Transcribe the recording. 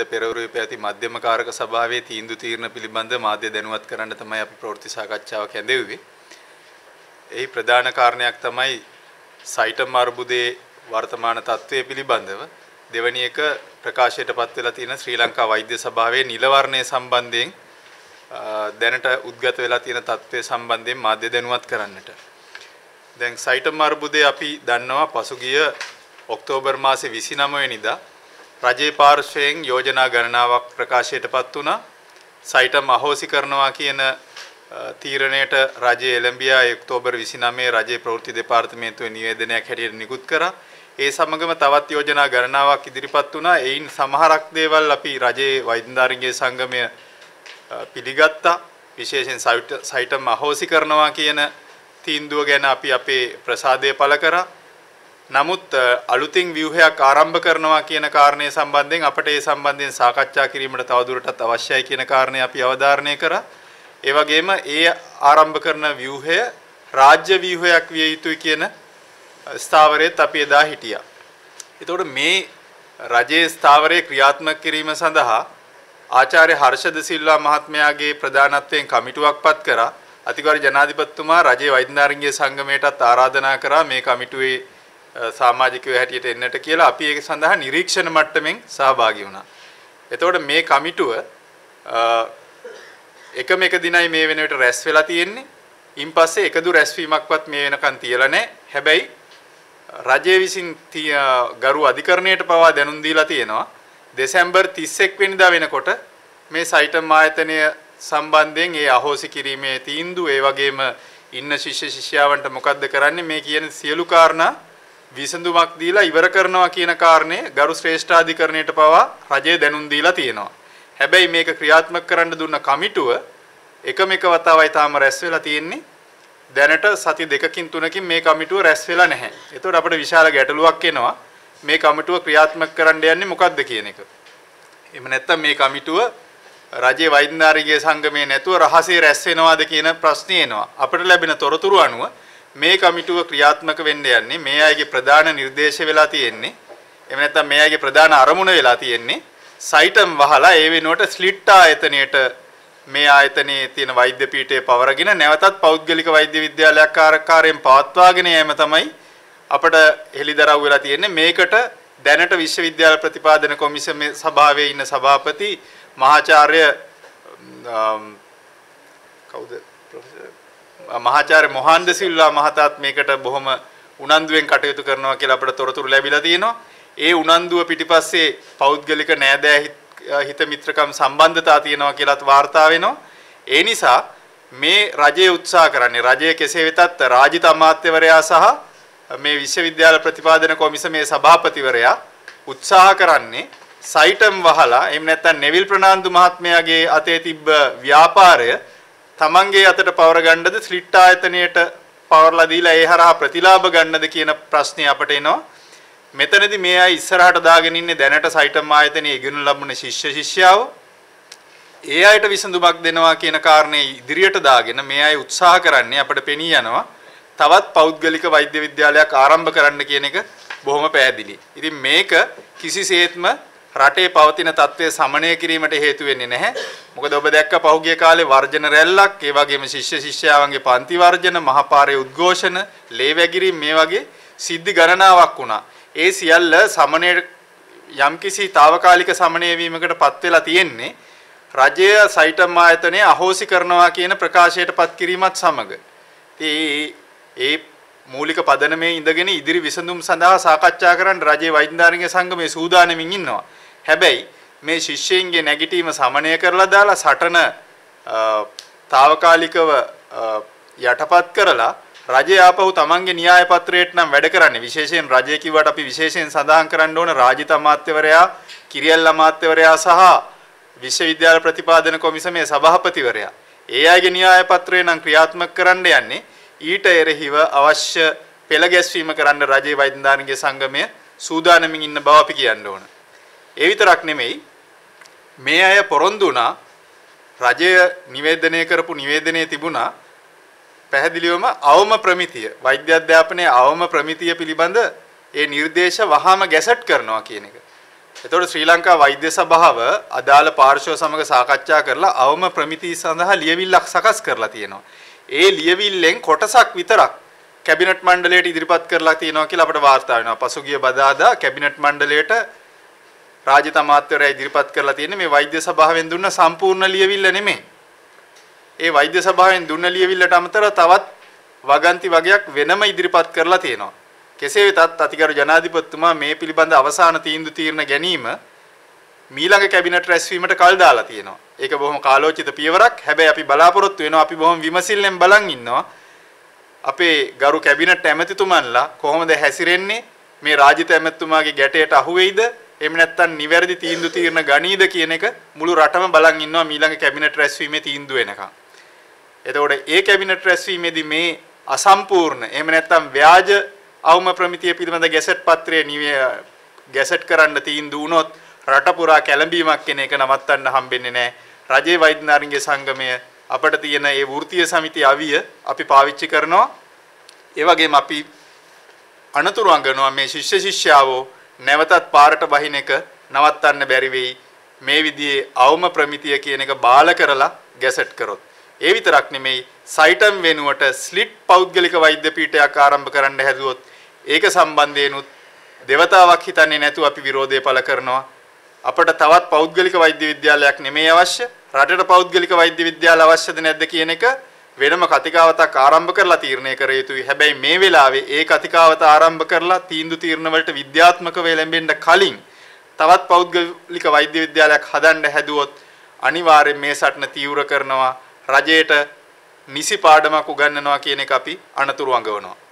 පෙරවරුවේ පැවති මධ්‍යම කාරක සභාවේ තීන්දුව తీරන පිළිබඳ මාධ්‍ය දැනුවත් කරන්න තමයි අපි ප්‍රවෘත්ති සාකච්ඡාවක් හැදෙව්වේ. එහි ප්‍රධාන කාරණයක් තමයි සයිටම් අර්බුදයේ වර්තමාන තත්ත්වය පිළිබඳව දෙවැනි එක ප්‍රකාශයටපත් වෙලා තියෙන ශ්‍රී ලංකා වෛද්‍ය සභාවේ නිල වර්ණය සම්බන්ධයෙන් දැනට උද්ගත වෙලා තියෙන තත්ත්වය සම්බන්ධයෙන් මාධ්‍ය දැනුවත් කරන්නට. දැන් සයිටම් අර්බුදය අපි දන්නවා පසුගිය ඔක්තෝබර් මාසේ 29 වෙනිදා රජයේ පාර්ශ්වයෙන් යෝජනා ගණනාවක් ප්‍රකාශයටපත් වුණා. සයිටම් අහෝසි කරනවා කියන තීරණයට රජය එළඹියා ඔක්තෝබර් 29 රජයේ ප්‍රවෘත්ති දෙපාර්තමේන්තුවේ නිවේදනයක් හැටියට නිකුත් කරා. ඒ සමගම තවත් යෝජනා ගණනාවක් ඉදිරිපත් වුණා. එයින් සමහරක් දේවල් අපි රජයේ වෛද්‍යධාරීන්ගේ සංගමය පිළිගත්තා. විශේෂයෙන් සයිටම් අහෝසි කරනවා කියන තීන්දුව ගැන අපි අපේ ප්‍රසාදය පළ කරා. නමුත් අලුතින් ව්‍යුහයක් ආරම්භ කරනවා කියන කාරණය සම්බන්ධයෙන් අපට ඒ සම්බන්ධයෙන් සාකච්ඡා කිරීමට තවදුරටත් අවශ්‍යයි කියන කාරණය අපි අවධාරණය කරා. ඒ වගේම ඒ ආරම්භ කරන ව්‍යුහය රාජ්‍ය ව්‍යුහයක් විය යුතුයි කියන ස්ථාවරයේත් අපි එදා හිටියා. ඒතකොට මේ රජයේ ස්ථාවරය ක්‍රියාත්මක කිරීම සඳහා ආචාර්ය හර්ෂද සිල්වා මහත්මයාගේ ප්‍රධානත්වයෙන් කමිටුවක් පත් කරා. අතිගරු ජනාධිපතිතුමා රජයේ වෛද්‍යධාරීන්ගේ සංගමයටත් ආරාධනා කරා මේ කමිටුවේ සමාජිකයෝ හැටියට එන්නට කියලා. අපි ඒක සඳහා නිරීක්ෂණ මට්ටමින් සහභාගී වුණා. එතකොට මේ කමිටුව එකම එක දිනයි මේ වෙනකොට රැස් වෙලා තියෙන්නේ. ඉන්පස්සේ එකදු රැස්වීමක්වත් මේ වෙනකන් තියලා නැහැ. හැබැයි රජය විසින් ගරු අධිකරණයට පවා දැනුම් දීලා තියෙනවා. දෙසැම්බර් 31 වෙනිදා වෙනකොට මේ සයිටම් ආයතනය සම්බන්ධයෙන් ඒ අහෝසි කිරීමේ තීන්දුව ඒ වගේම ඉන්න ශිෂ්‍ය ශිෂ්‍යාවන්ට මොකද්ද කරන්නේ මේ කියන සියලු කාරණා විසඳුමක් දීලා ඉවර කරනවා කියන කාරණේ ගරු ශ්‍රේෂ්ඨාධිකරණයට පවා රජය දැනුම් දීලා තියෙනවා. හැබැයි මේක ක්‍රියාත්මක කරන්න දුන්න කමිටුව එකම එක වතාවයි තාම රැස් වෙලා තියෙන්නේ. දැනට සති දෙකකින් තුනකින් මේ කමිටුව රැස් වෙලා නැහැ. ඒතකොට අපිට විශාල ගැටලුවක් එනවා. මේ කමිටුව ක්‍රියාත්මක කරන්න යන්නේ මොකද්ද කියන එක. එහෙම නැත්නම් මේ කමිටුව රජයේ වෛද්‍යධාරීන්ගේ සංගමයේ නැතුව රහසේ රැස් වෙනවාද කියන ප්‍රශ්නේ එනවා. අපිට ලැබෙන තොරතුරු අනුව මේ කමිටුව ක්‍රියාත්මක වෙන්න යන්නේ මේ අයගේ ප්‍රධාන නිර්දේශය වෙලා තියෙන්නේ. එහෙම නැත්නම් මේ අයගේ ප්‍රධාන අරමුණ වෙලා තියෙන්නේ සයිටම් වහලා ඒ වෙනුවට ස්ලිට් ආයතනයේට මේ ආයතනයේ තියෙන වෛද්‍ය පීඨය පවරගෙන නැවතත් පෞද්ගලික වෛද්‍ය විද්‍යාලයක් ආකාරයෙන් පවත්වාගෙන යෑම තමයි අපිට හෙළිදරව් වෙලා තියෙන්නේ. මේකට දැනට විශ්වවිද්‍යාල ප්‍රතිපාදන කොමිසමේ සභාවේ ඉන්න සභාපති මහාචාර්ය මහාචාර්ය මොහන්ද සිල්වා මහතාත් මේකට බොහොම උනන්දුවෙන් කටයුතු කරනවා කියලා අපිට තොරතුරු ලැබිලා තියෙනවා. ඒ උනන්දුව පිටිපස්සේ පෞද්ගලික නෑදෑ හිත මිත්‍රකම් සම්බන්ධතා තියෙනවා කියලාත් වාර්තා වෙනවා. ඒ නිසා මේ රජය උත්සාහ කරන්නේ රජය කෙසේ වෙතත් රාජිත අමාත්‍යවරයා සහ මේ විශ්වවිද්‍යාල ප්‍රතිපාදන කොමිසමේ සභාපතිවරයා උත්සාහ කරන්නේ සයිටම් වහලා එහෙම නැත්නම් නෙවිල් ප්‍රනාන්දු මහත්මයාගේ අතේ තිබ්බ ව්‍යාපාරය තමන්ගේ අතට පවර ගන්නද ස්ලිට් ආයතනයට පවර්ලා දීලා ඒ හරහා ප්‍රතිලාභ ගන්නද කියන ප්‍රශ්නේ අපට එනවා. මෙතනදී මේ අය ඉස්සරහට දාගෙන ඉන්නේ දැනට සයිටම් ආයතනයේ ඉගෙන ලැබුණ ශිෂ්‍ය ශිෂ්‍යාව. ඒ අයට විසඳුමක් දෙනවා කියන කාරණේ ඉදිරියට දාගෙන මේ අය උත්සාහ කරන්නේ අපිට පෙනී යනවා තවත් පෞද්ගලික වෛද්‍ය විද්‍යාලයක් ආරම්භ කරන්න කියන එක බොහොම පැහැදිලි. ඉතින් මේක කිසිසේත්ම රටේ පවතින තත්ත්වය සමනය කිරීමට හේතු වෙන්නේ නැහැ. මොකද ඔබ දැක්ක පහුගිය කාලේ වර්ජන රැල්ලක්, ඒ වගේම ශිෂ්‍ය ශිෂ්‍යාවන්ගේ පන්ති වර්ජන, මහපාරේ උද්ඝෝෂණ, ලේ වැගිරීම් මේ වගේ සිද්ධි ගණනාවක් වුණා. ඒ සියල්ල සමනය යම්කිසි తాවකාලික සමනය වීමකටපත් වෙලා තියෙන්නේ රජය සයිටම් ආයතනය අහෝසි කරනවා කියන ප්‍රකාශයටපත් කිරීමත් සමග. ඒ මූලික පදනමේ ඉඳගෙන ඉදිරි විසඳුම් සඳහා සාකච්ඡා කරන්න රජයේ වෛද්‍යධාරීන්ගේ සංගමයේ සූදානමින් ඉන්නවා. හැබැයි මේ ශිෂ්‍යයින්ගේ නැගිටීම සමනය කරලා දාලා සටන తాවකාලිකව යටපත් කරලා රජය ආපහු තමන්ගේ න්‍යාය පත්‍රයට නම් වැඩ කරන්නේ. විශේෂයෙන් රජය කිව්වට අපි විශේෂයෙන් සඳහන් කරන්න ඕන රාජිත අමාත්‍යවරයා, කිරියල් අමාත්‍යවරයා සහ විශ්වවිද්‍යාල ප්‍රතිපාදන කොමිසමේ සභාපතිවරයා. ඒ අයගේ න්‍යාය පත්‍රය නම් ක්‍රියාත්මක කරන්න යන්නේ. ඊට එරෙහිව අවශ්‍ය පෙළ ගැස්වීම කරන්න රජයේ වෛද්‍යධාරීන්ගේ සංගමය සූදානමින් ඉන්න බව අපි කියන්න ඕන. ඒ විතරක් නෙමෙයි මේ අය පොරොන්දු වුණා රජය නිවේදනය කරපු නිවේදනයේ තිබුණා පැහැදිලිවම අවම ප්‍රමිතිය වෛද්‍ය අධ්‍යාපනයේ අවම ප්‍රමිතිය පිළිබඳ ඒ නිර්දේශ වහාම ගැසට් කරනවා කියන එක. එතකොට ශ්‍රී ලංකා වෛද්‍ය සභාව අදාළ පාර්ශ්ව සමග සාකච්ඡා කරලා අවම ප්‍රමිතිය සඳහා ලියවිල්ලක් සකස් කරලා තියෙනවා. ඒ ලියවිල්ලෙන් කොටසක් විතරක් කැබිනට් මණ්ඩලයට ඉදිරිපත් කරලා තියෙනවා කියලා අපට වාර්තා වෙනවා. පසුගිය බදාදා කැබිනට් මණ්ඩලයට රාජ්‍ය අමාත්‍යවරයා ඉදිරිපත් කරලා තියෙන්නේ මේ වෛද්‍ය සභාවෙන් දුන්න සම්පූර්ණ ලියවිල්ල නෙමෙයි. ඒ වෛද්‍ය සභාවෙන් දුන්න ලියවිල්ලට අමතරව තවත් වගන්ති වගයක් වෙනම ඉදිරිපත් කරලා තියෙනවා. කෙසේ වෙතත් අතිගරු ජනාධිපතිතුමා මේ පිළිබඳ අවසාන තීන්දුව తీරන ගැනීම මීළඟ කැබිනට් රැස්වීමට කල් දාලා තියෙනවා. ඒක බොහොම කාලෝචිත පියවරක්. හැබැයි අපි බලාපොරොත්තු වෙනවා අපි බොහොම විමසිල්ලෙන් බලන් ඉන්නවා. අපේ ගරු කැබිනට් ඇමතිතුමන්ලා කොහොමද හැසිරෙන්නේ? මේ රාජිත ඇමතිතුමාගේ ගැටයට අහු වෙයිද? එහෙම නැත්නම් නිවැරදි තීන්දුව తీරන ගණීද කියන එක මුළු රටම බලන් ඉන්නවා මීළඟ කැබිනට් රැස්වීමේ තීන්දුව වෙනකම්. එතකොට ඒ කැබිනට් රැස්වීමේදී මේ අසම්පූර්ණ එහෙම නැත්නම් ව්‍යාජ අවම ප්‍රමිතිය පිළිබඳ ගැසට් පත්‍රය ගැසට් කරන්න තීන්දුව වුණොත් රට පුරා කැළඹීමක් කෙන එක නවත්තන්න හම්බෙන්නේ නැහැ. රජයේ වෛද්‍යනාරින්ගේ සංගමය අපිට තියෙන ඒ වෘත්තීය සමිතිය අවිය අපි පාවිච්චි කරනවා. ඒ වගේම අපි අනතුරු අඟනවා මේ ශිෂ්‍ය ශිෂ්‍යාවෝ නැවතත් පාරට බහින එක නවත්තන්න බැරි වෙයි. මේ විදිහේ අවම ප්‍රමිතිය කියන එක බාල කරලා ගැසට් කරොත්. ඒ විතරක් නෙමෙයි සයිටම් වෙනුවට ස්ලිට් පෞද්ගලික වෛද්‍ය පීඨයක් ආරම්භ කරන්න හැදුවොත් ඒක සම්බන්ධයෙන්ුත් දෙවතාවක් හිතන්නේ නැතුව අපි විරෝධය පළ කරනවා. අපට තවත් පෞද්ගලික වෛද්‍ය විද්‍යාලයක් නෙමෙයි අවශ්‍ය. රටට පෞද්ගලික වෛද්‍ය විද්‍යාල අවශ්‍යද නැද්ද කියන එක වෙනම කතිකාවතක් ආරම්භ කරලා තීරණය කර යුතුයි. හැබැයි මේ වෙලාවේ ඒ කතිකාවත ආරම්භ කරලා තීන්දුව තීරණ වලට විද්‍යාත්මකව එළඹෙන්න කලින් තවත් පෞද්ගලික වෛද්‍ය විද්‍යාලයක් හදන්න හැදුවොත් අනිවාර්යෙන් මේ සටන තීව්‍ර කරනවා. රජයට නිසි පාඩමක් උගන්වනවා කියන එක අපි අනතුරු අඟවනවා.